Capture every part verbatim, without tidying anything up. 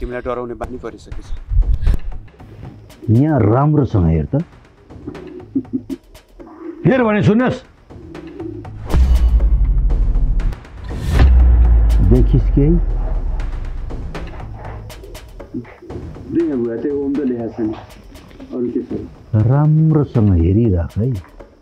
तिमीलाई डराउने बानी परिसकेछ। यहाँ राम्रोसँग हेर त। हेर भने सुन्नुहोस्। देखिस् केही? देखा बुवा त्यो ओम त लेखा छैन, अरू के छ? राम्रोसँग हेरिराख है।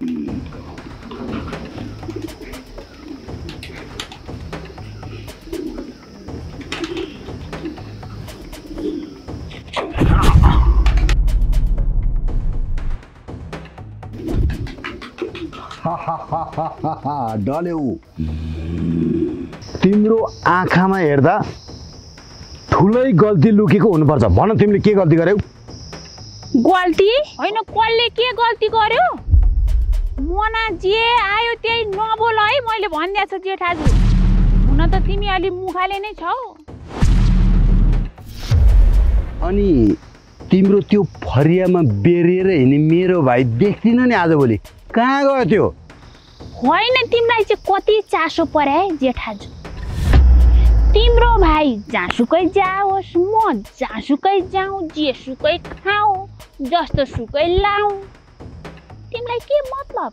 डल्यौ। तिम्रो आँखामा हेर्दा ठुलै गल्ती लुकेको हुनुपर्छ। भन तिमीले के गल्ती गर्यौ? गल्ती होइन, कसले के गल्ती गर्यो? मना जे आयो त्यही नबोल है, मैले भनिदिएको छु जेठाजु। हुन त तिमी अलि मुखाले नै छौ। अनि तिम्रो त्यो फरियामा बेरिएर हिँड्ने मेरो भाइ देख्दिन नि आजभोलि। कहाँ गयो त्यो? होइन, तिमीलाई चाहिँ कति चासो पर्यो है जेठाजु। तिम्रो भाइ जहाँसुकै जाओस्, म जहाँसुकै जाउँ, जेसुकै खाऊ, जस्तो सुकै लाऊ, तिमीलाई के मतलब?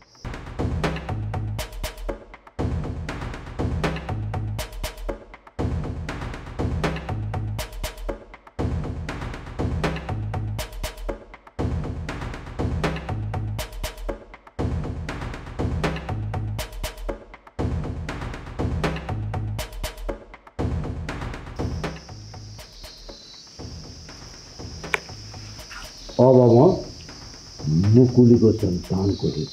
अब म मुकुलीको सन्तानको हेर्छु।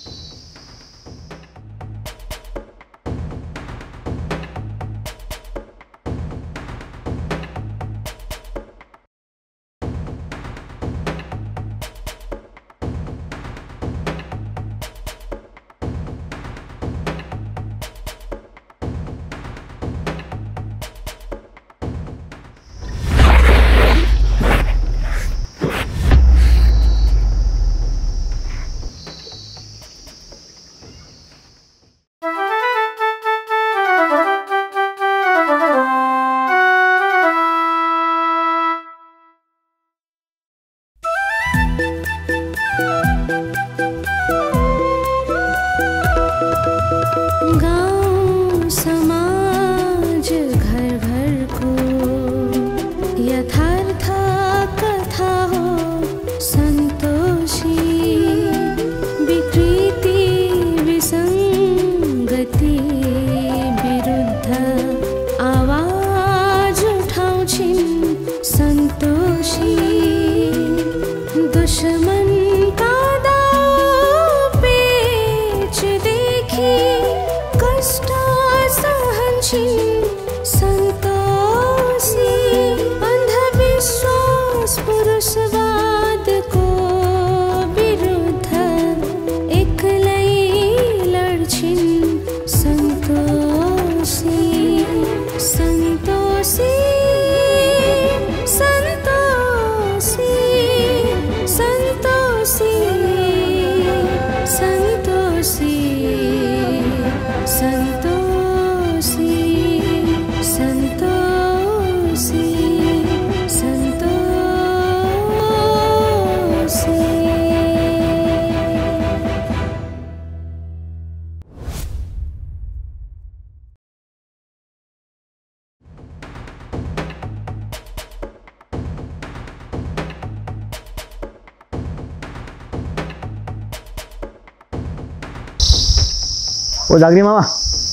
ओ झाग्री मामा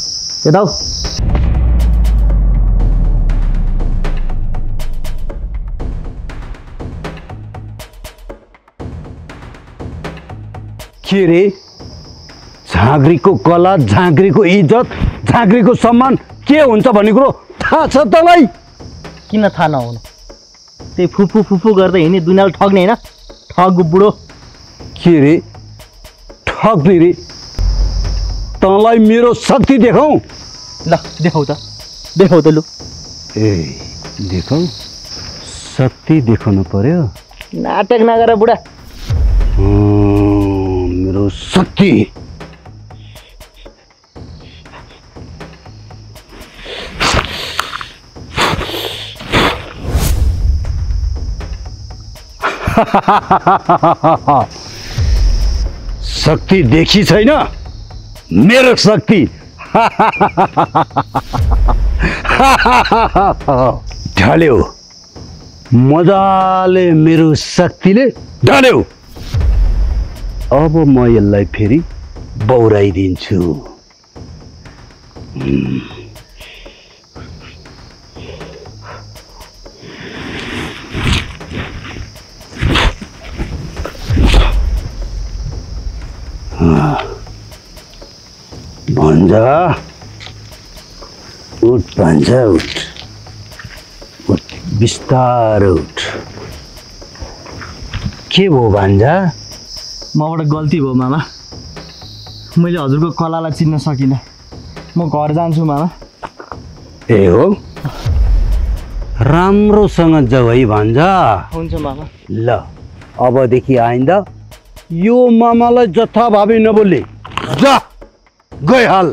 यता आऊ। के रे? झाँक्रीको कला, झाँक्रीको इज्जत, झाँक्रीको सम्मान के हुन्छ भन्ने कुरो थाहा छ तँलाई? किन थाहा नहुनु? त्यही फुफु फुफु गर्दै हिँड्ने दुनियाँले ठग्ने होइन? ठग बुढो। के रे? ठग्ने रे? तँलाई मेरो शक्ति देखाऊ। ल देखाऊ त, देखाऊ त लु। ए देखाऊ? शक्ति देखाउनु पर्यो? नाटक नगर बुढा। मेरो शक्ति शक्ति देखी छैन मेरो शक्ति। ढल्यो मजाले मेरो शक्तिले ढल्यो। अब म यसलाई फेरि बौराइदिन्छु। भान्जा उठ, भान्जा उठ, उठ बिस्तारो उठ। के भयो भान्जा? मबाट गल्ती भयो मामा, मैले हजुरको कलालाई चिन्न सकिनँ। म घर जान्छु मामा। ए हो, राम्रोसँग जाऊ है भान्जा। हुन्छ मामा। ल अबदेखि आइन्दा यो मामालाई जथाभावी नबोल्ने। जा गइहाल।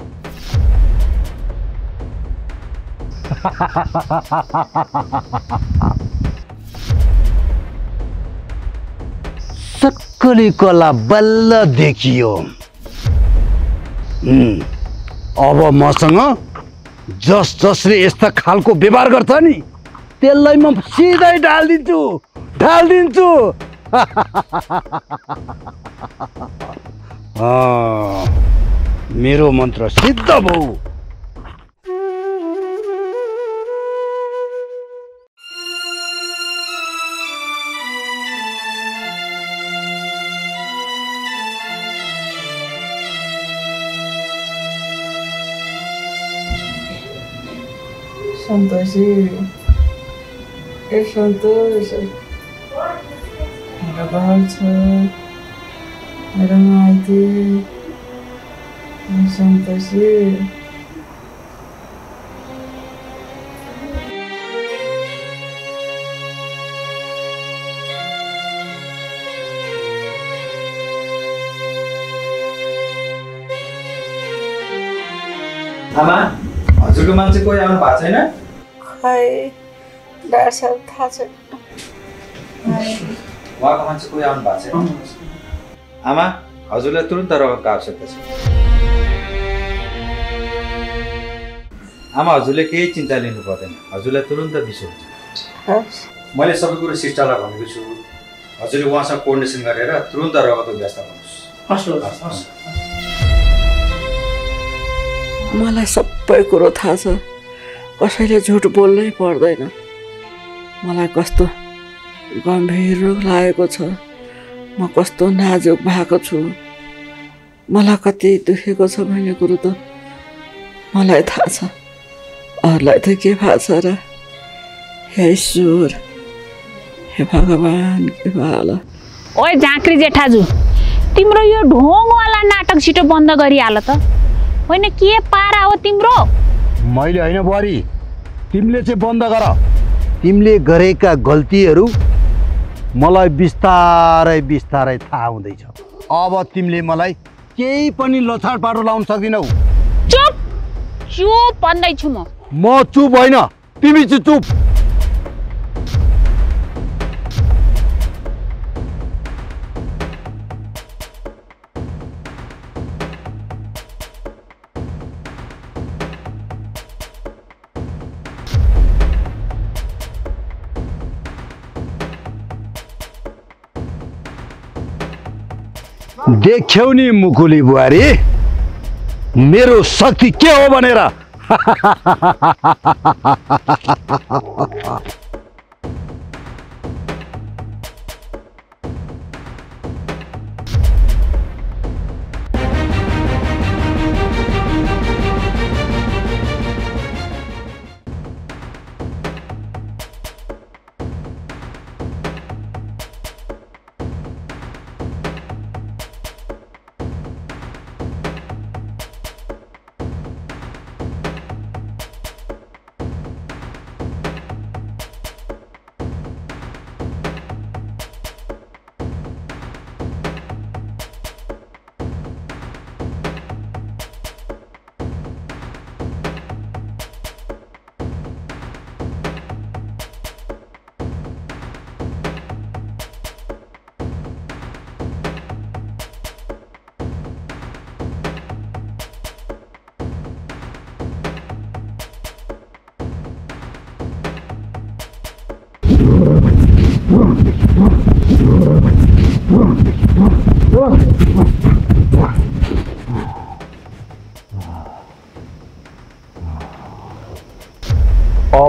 सक्कली कला बल्ल देखियो। अब मसँग जस जसले यस्ता खालको व्यवहार गर्छ नि त्यसलाई म सिधै ढालिदिन्छु ढालिदिन्छु। मेरो मन्त्र सिद्ध भयो। सन्तोषी, ए सन्तोष, मेरो बाल छ, मेरो माइती, सन्तोषी। आमा, हजुरको मान्छे कोही आउनु भएको छैन? खै डाक्टर साहब थाहा छैन। उहाँको मान्छे कोही आउनु भएको छैन? आमा, हजुरलाई तुरुन्त रगतको आवश्यकता छ। आमा, हजुरले केही चिन्ता लिनु पर्दैन, हजुरलाई तुरुन्त बिसो हुन्छ। मैले सबै कुरो सिस्टरलाई भनेको छु, हजुरले उहाँसँग कोर्डिनेसन गरेर तुरुन्त रगतको व्यवस्था गर्नुहोस्। मलाई सबै कुरो थाहा छ, कसैले झुट बोल्नै पर्दैन। मलाई कस्तो गम्भीर रोग लागेको छ, म कस्तो नाजुक भएको छु, मलाई कति दुखेको छ भन्ने कुरो त मलाई थाहा छ। अरूलाई त के थाहा छ र? हे ईश्वर, हे भगवान्, के भयो होला? ओए झाँक्री जेठाजु, तिम्रो यो ढोङवाला नाटक छिटो बन्द गरिहाल त। होइन के पारा हो तिम्रो? मैले होइन बुहारी, तिमीले चाहिँ बन्द गर। तिमीले गरेका गल्तीहरू मलाई बिस्तारै बिस्तारै थाहा हुँदैछ। अब तिमीले मलाई केही पनि लछाड पाटो लाउन सक्दिनौ। चुप चुप भन्दैछु म। म चुप होइन, तिमी चाहिँ चुप। देख्यौ नि मुकुली बुहारी, मेरो शक्ति के हो भनेर।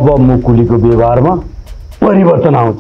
अब मुकुलीको व्यवहारमा परिवर्तन आउँछ।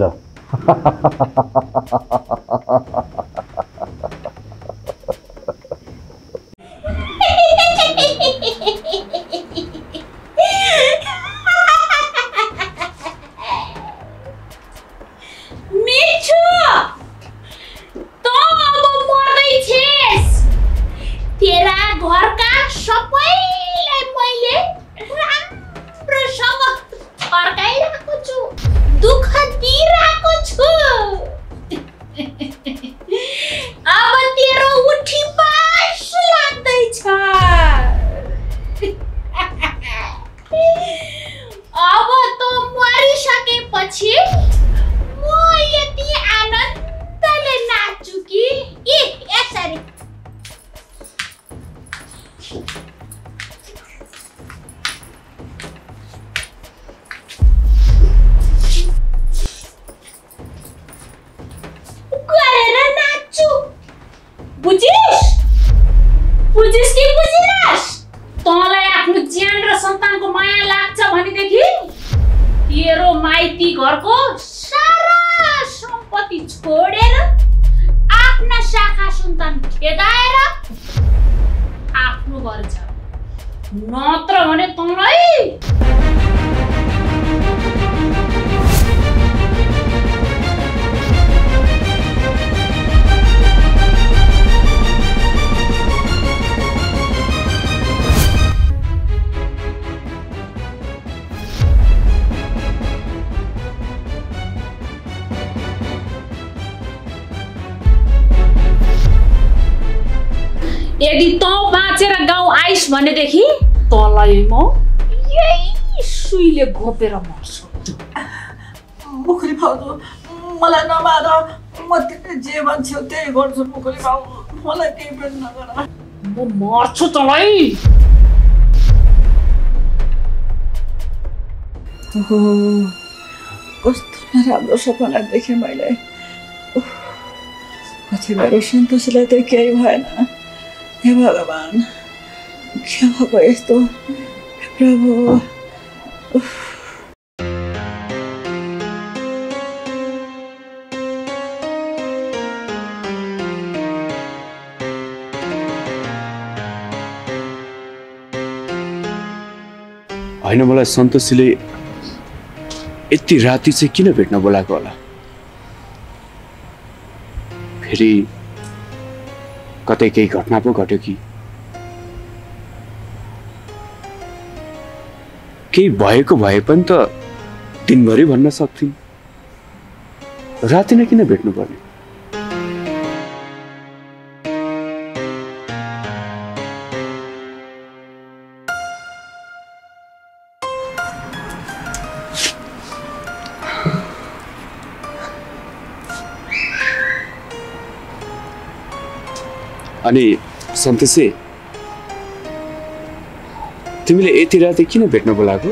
यदि तँ बाँचेर गाउँ आइस भनेदेखि तँलाई म यही सुईले घोपेर मर्छु। मुकुली भाउजू मलाई नमार, म जे भन्छौ त्यही गर्छु। मुकुली भाउजू मलाई केही पनि नगर, म मर्छु तँलाई। कस्तो नराम्रो सपना देखेँ मैले। पछि मेरो सन्तोषीलाई त केही भएन। हे भगवान, के भएको यस्तो? प्रभु, होइन मलाई सन्तोषीले यति राति चाहिँ किन भेट्न बोलाएको होला? फेरि कतै केही घटना पो घट्यो कि? केही भएको भए पनि त दिनभरि भन्न सक्थिन्, राति नै किन भेट्नु पर्ने? अनि सन्तोषी, तिमीले यति राति किन भेट्न बोलाएको?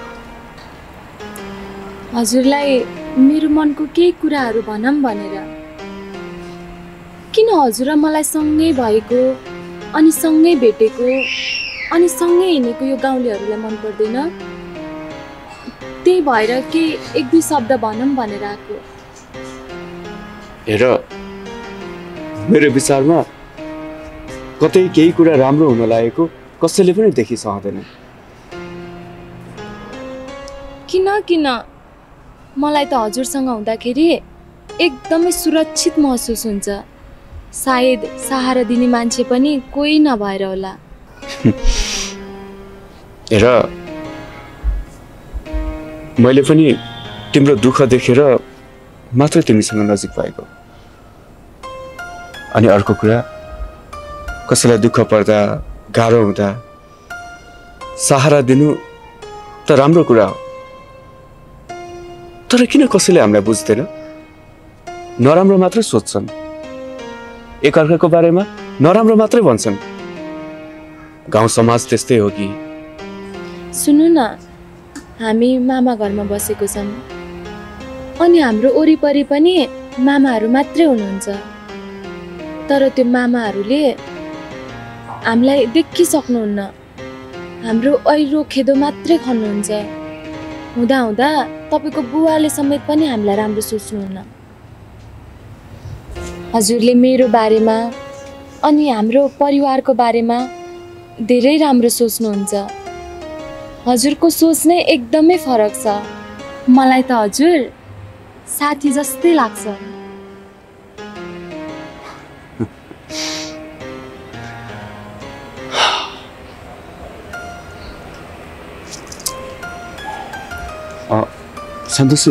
हजुरलाई मेरो मनको केही कुराहरू भनौँ भनेर। किन हजुर मलाई सँगै भएको अनि सँगै भेटेको अनि सँगै हिँडेको यो गाउँलेहरूलाई मन पर्दैन? त्यही भएर के एक दुई शब्द भनौँ भनेर आएको। हेर, मेरो विचारमा कतै केही कुरा राम्रो हुन लागेको कसैले पनि देखिसक्दैन। किन किन मलाई त हजुरसँग हुँदाखेरि एकदमै सुरक्षित महसुस हुन्छ। सायद सहारा दिने मान्छे पनि कोही नभएर होला। हेर, मैले पनि तिम्रो दुःख देखेर मात्र तिमीसँग नजिक भएको। अनि अर्को कुरा, कसैलाई दुःख पर्दा, गाह्रो हुँदा सहारा दिनु त राम्रो कुरा हो, तर किन कसैले हामीलाई बुझ्दैन? नराम्रो मात्रै सोच्छन्, एकअर्काको बारेमा नराम्रो मात्रै भन्छन्। गाउँ समाज त्यस्तै हो कि? सुन्नु न, हामी मामा घरमा बसेको छौँ अनि हाम्रो वरिपरि पनि मामाहरू मात्रै हुनुहुन्छ। तर त्यो मामाहरूले हामीलाई देखिसक्नुहुन्न, हाम्रो ऐरो खेदो मात्रै खन्नुहुन्छ। हुँदा हुँदा तपाईँको बुवाले समेत पनि हामीलाई राम्रो सोच्नुहुन्न। हजुरले मेरो बारेमा अनि हाम्रो परिवारको बारेमा धेरै राम्रो सोच्नुहुन्छ। हजुरको सोच नै एकदमै फरक छ। मलाई त हजुर साथी जस्तै लाग्छ। सन्तोषी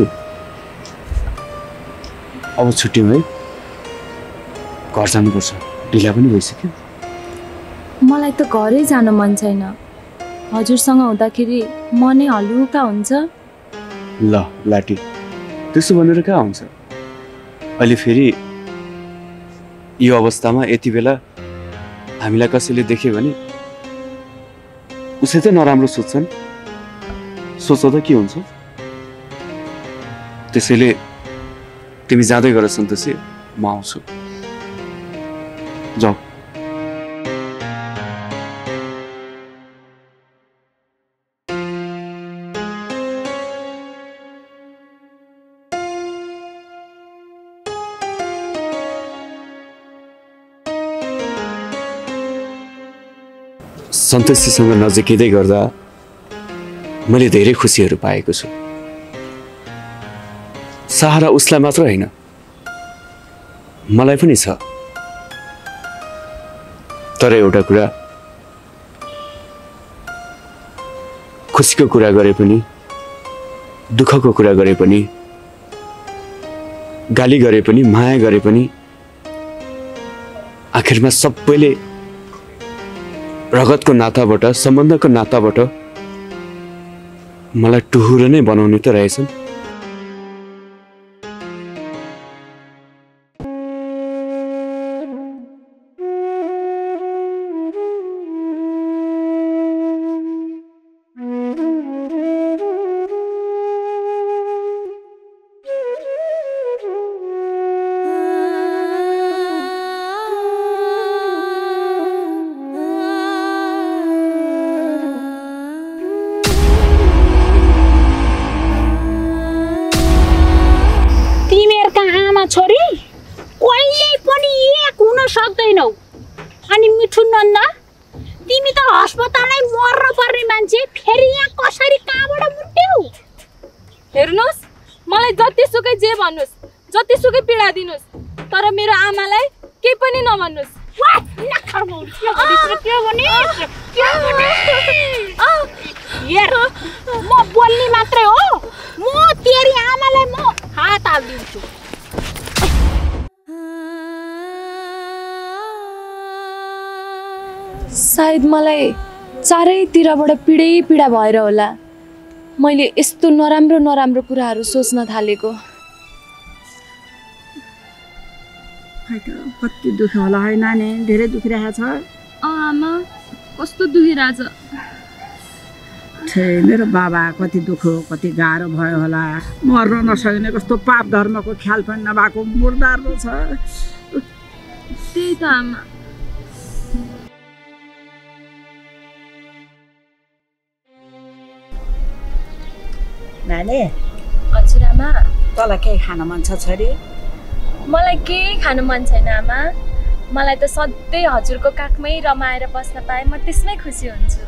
अब छुट्यौँ है, घर जानुपर्छ, ढिला पनि भइसक्यो। मलाई त घरै जान मन छैन। हजुरसँग हुँदाखेरि मनै हलुका हुन्छ। ल लाटी, त्यसो भनेर कहाँ हुन्छ? अहिले फेरि यो अवस्थामा यति बेला हामीलाई कसैले देख्यो भने उसै त नराम्रो सोच्छन्। सोच्दा के हुन्छ? त्यसैले तिमी जाँदै गर सन्तोषी, म आउँछु। जाऊ। सन्तोषीसँग नजिकिँदै गर्दा मैले धेरै खुसीहरू पाएको छु। सहारा उसलाई मात्र होइन, मलाई पनि छ। तर एउटा कुरा, खुसीको कुरा गरे पनि, दुःखको कुरा गरे पनि, गाली गरे पनि, माया गरे पनि, आखिरमा सबैले रगतको नाताबाट, सम्बन्धको नाताबाट मलाई टुहुरो नै बनाउने त रहेछन्। छोरी कहिले पनि एक हुन सक्दैनौ। अनि मिठु नन्द, तिमी त अस्पतालमै मर्न पर्ने मान्छे, फेरि यहाँ कसरी कहाँबाट मुट्यौ? हेर्नुस्, मलाई जतिसुकै जे भन्नुस्, जतिसुकै पीडा दिनुस्, तर मेरो आमालाई केही पनि नभन्नुस्। म बोल्ने मात्रै हो, म तेरी आमालाई म हात हालिदिन्छु। सायद मलाई चारैतिरबाट पीडै पीडा भएर होला मैले यस्तो नराम्रो नराम्रो कुराहरू सोच्न थालेको। कति दुःख होला है नानी, धेरै दुखिरहेको छ। आमा कस्तो दुखिरहेछ। छे मेरो बाबा कति दुःख, कति गाह्रो भयो होला। मर्न नसक्ने कस्तो पाप धर्मको ख्याल पनि नभएको मुर्दार छ। त्यही त आमा। नानी, हजुर आमा। तँलाई केही खान मन छ छोरी? मलाई केही खानु मन छैन आमा। मलाई त सधैँ हजुरको काखमै रमाएर बस्न पाए म त्यसमै खुसी हुन्छु।